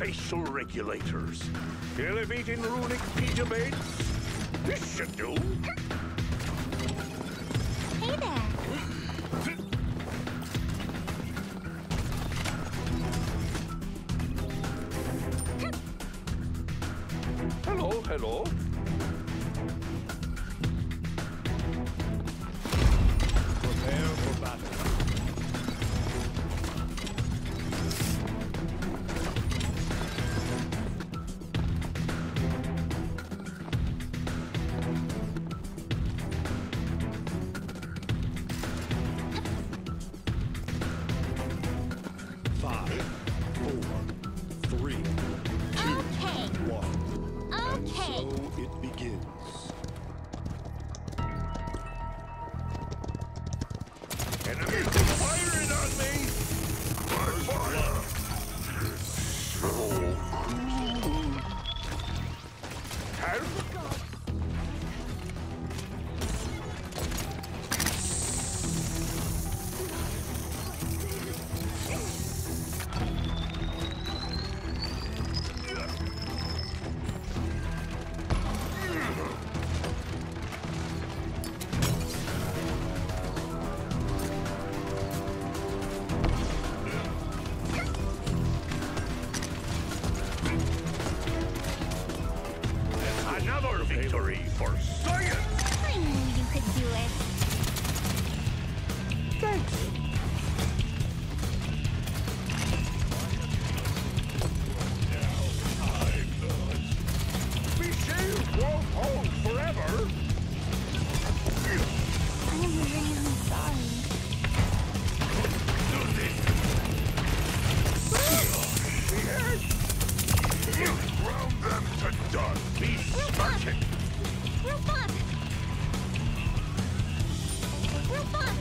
Spatial regulators. Elevating runic petabytes. This should do. Hey there. Hello, hello. Prepare for battle. Victory for science! I knew you could do it. Thanks. Be safe, won't hold forever. I am really sorry. Ground them to dust. Be smirking. Robot! Robot!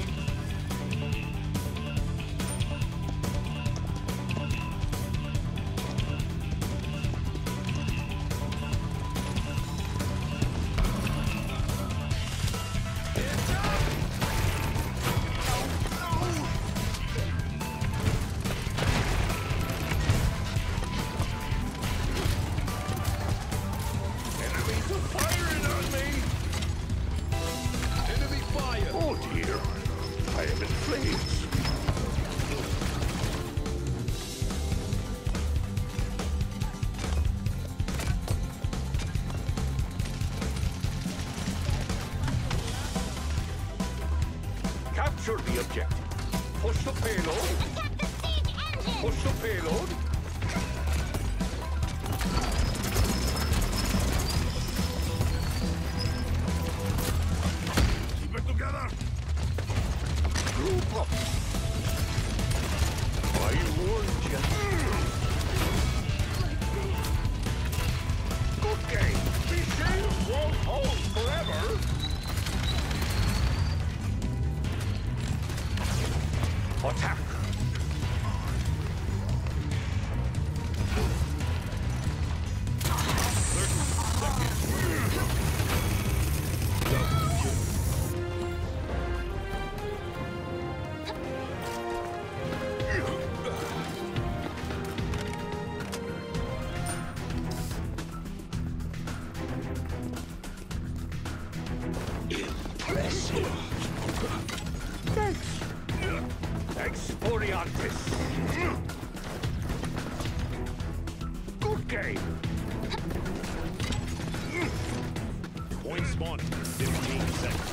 Capture the objective. Push the payload. Attack the siege engine! Push the payload. Keep it together. Group up. I warned you. Good game. Be safe, won't hold forever. Attack! Impressive! Thanks! Exporiantis! Good game! Point spawning in 15 seconds.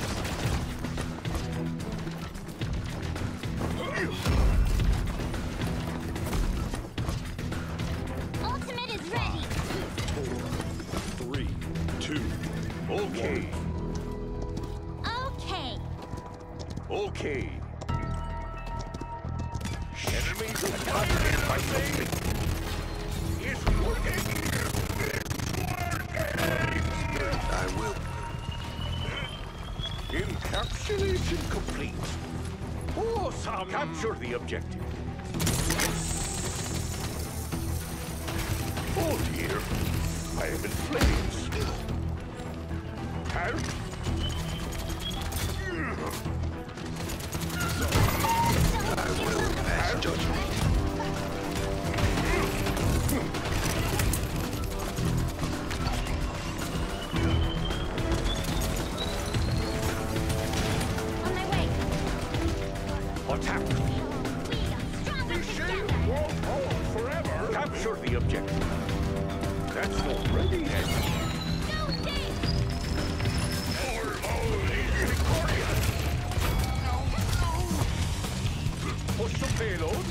Ultimate is ready! 4, 3, 2, okay. Okay. Okay. Enemies are targeted by something. It's working! It's working! I will. Encapsulation complete. Awesome! Capture the objective. Oh dear. I am in flames. Help! I will pass judgment. That's already ended. No safe! Victorious! Push the payload.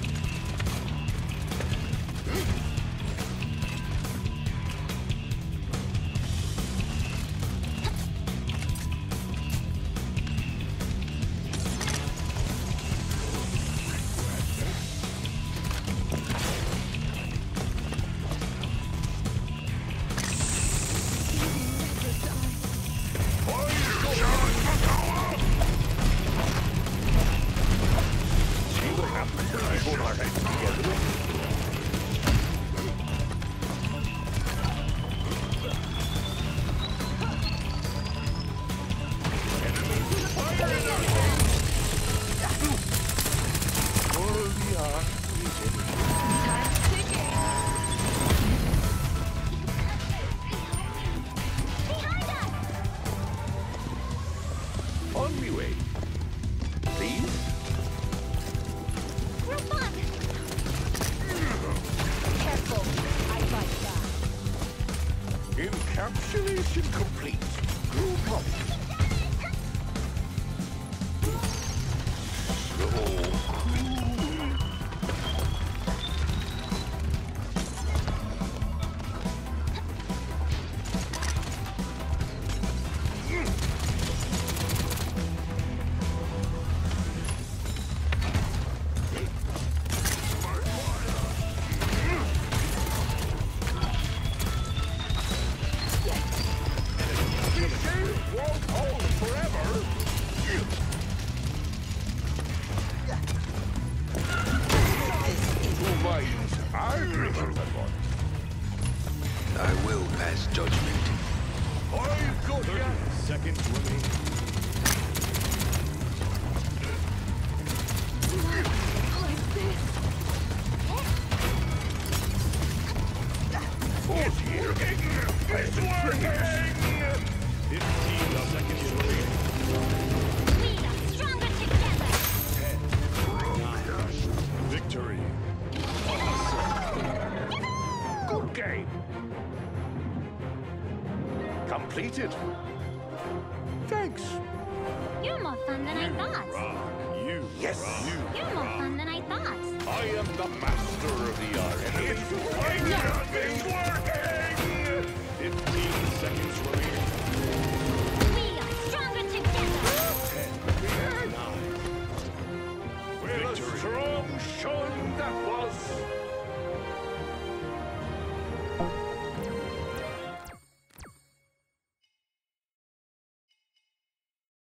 On my way. Please? Robot! Careful, I fight back. Encapsulation complete. Group up. So cool. Won't hold forever. Who minds arguing that one? I will pass judgment. I've got ya. Seconds remaining. Like this. It's working! It's working! 15 seconds remaining. We are stronger together! 9. Victory. Good game. Completed. Thanks. You're more fun than I thought. Rock. You. Yes. Rock. You. You're more fun than I thought. I am the master of the art. It's working! It's working!